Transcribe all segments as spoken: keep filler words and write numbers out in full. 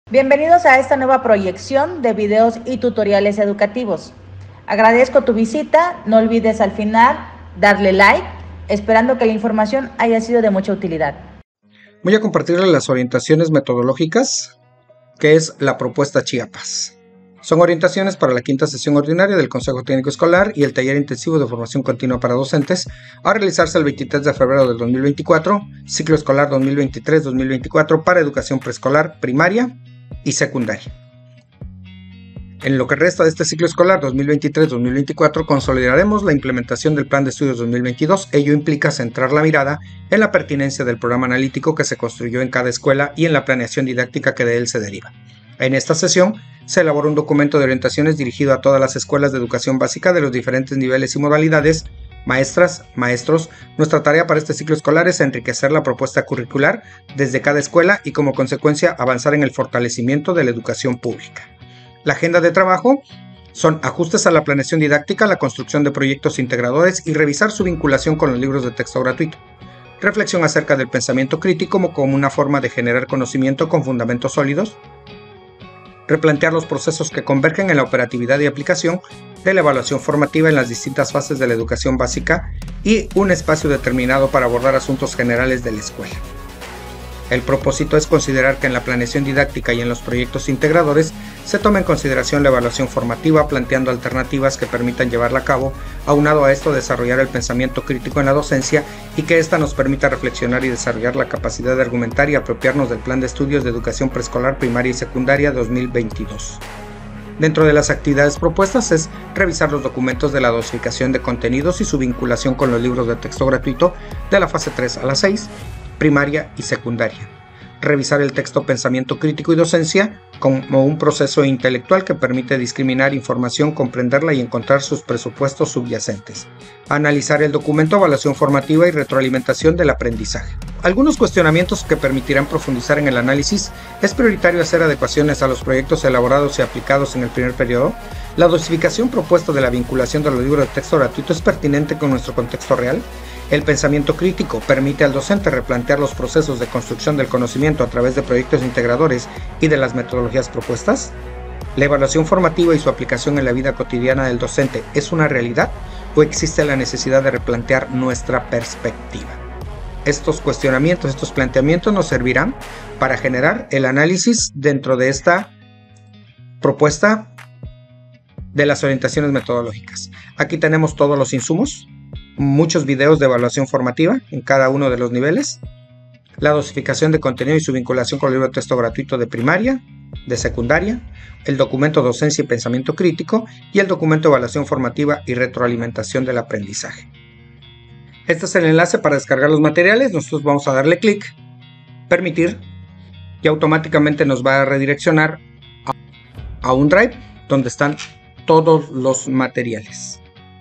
Bienvenidos a esta nueva proyección de videos y tutoriales educativos. Agradezco tu visita, no olvides al final darle like, esperando que la información haya sido de mucha utilidad. Voy a compartirles las orientaciones metodológicas, que es la propuesta Chiapas. Son orientaciones para la quinta sesión ordinaria del Consejo Técnico Escolar y el taller intensivo de formación continua para docentes a realizarse el veintitrés de febrero del dos mil veinticuatro, ciclo escolar dos mil veintitrés dos mil veinticuatro para educación preescolar, primaria y secundaria. En lo que resta de este ciclo escolar dos mil veintitrés dos mil veinticuatro consolidaremos la implementación del Plan de Estudios dos mil veintidós. Ello implica centrar la mirada en la pertinencia del programa analítico que se construyó en cada escuela y en la planeación didáctica que de él se deriva. En esta sesión se elabora un documento de orientaciones dirigido a todas las escuelas de educación básica de los diferentes niveles y modalidades. Maestras, maestros, nuestra tarea para este ciclo escolar es enriquecer la propuesta curricular desde cada escuela y como consecuencia avanzar en el fortalecimiento de la educación pública. La agenda de trabajo son ajustes a la planeación didáctica, la construcción de proyectos integradores y revisar su vinculación con los libros de texto gratuito. Reflexión acerca del pensamiento crítico como, como una forma de generar conocimiento con fundamentos sólidos. Replantear los procesos que convergen en la operatividad y aplicación de la evaluación formativa en las distintas fases de la educación básica y un espacio determinado para abordar asuntos generales de la escuela. El propósito es considerar que en la planeación didáctica y en los proyectos integradores se tome en consideración la evaluación formativa, planteando alternativas que permitan llevarla a cabo, aunado a esto desarrollar el pensamiento crítico en la docencia y que ésta nos permita reflexionar y desarrollar la capacidad de argumentar y apropiarnos del Plan de Estudios de Educación Preescolar, Primaria y Secundaria dos mil veintidós. Dentro de las actividades propuestas es revisar los documentos de la dosificación de contenidos y su vinculación con los libros de texto gratuito de la fase tres a la seis, primaria y secundaria. Revisar el texto Pensamiento Crítico y Docencia como un proceso intelectual que permite discriminar información, comprenderla y encontrar sus presupuestos subyacentes. Analizar el documento Evaluación Formativa y Retroalimentación del Aprendizaje. Algunos cuestionamientos que permitirán profundizar en el análisis. ¿Es prioritario hacer adecuaciones a los proyectos elaborados y aplicados en el primer periodo? ¿La dosificación propuesta de la vinculación de los libros de texto gratuito es pertinente con nuestro contexto real? El pensamiento crítico permite al docente replantear los procesos de construcción del conocimiento a través de proyectos integradores y de las metodologías propuestas. ¿La evaluación formativa y su aplicación en la vida cotidiana del docente es una realidad o existe la necesidad de replantear nuestra perspectiva? Estos cuestionamientos, estos planteamientos nos servirán para generar el análisis dentro de esta propuesta de las orientaciones metodológicas. Aquí tenemos todos los insumos, muchos videos de evaluación formativa en cada uno de los niveles, la dosificación de contenido y su vinculación con el libro de texto gratuito de primaria, de secundaria, el documento Docencia y Pensamiento Crítico y el documento Evaluación Formativa y Retroalimentación del Aprendizaje. Este es el enlace para descargar los materiales. Nosotros vamos a darle clic, permitir, y automáticamente nos va a redireccionar a, a un drive donde están todos los materiales.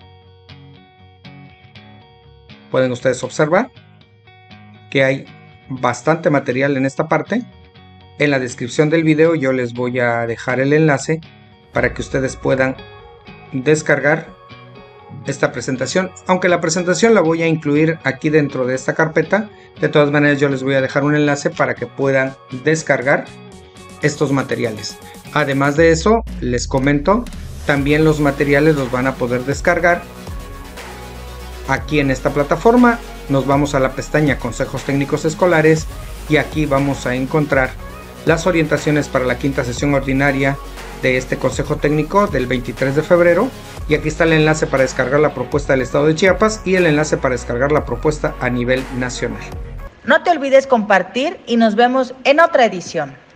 Pueden ustedes observar que hay bastante material en esta parte. En la descripción del video yo les voy a dejar el enlace para que ustedes puedan descargar esta presentación. Aunque la presentación la voy a incluir aquí dentro de esta carpeta, de todas maneras yo les voy a dejar un enlace para que puedan descargar estos materiales. Además de eso, les comento, también los materiales los van a poder descargar aquí en esta plataforma. Nos vamos a la pestaña Consejos Técnicos Escolares y aquí vamos a encontrar las orientaciones para la quinta sesión ordinaria de este Consejo Técnico del veintitrés de febrero, y aquí está el enlace para descargar la propuesta del Estado de Chiapas y el enlace para descargar la propuesta a nivel nacional. No te olvides compartir y nos vemos en otra edición.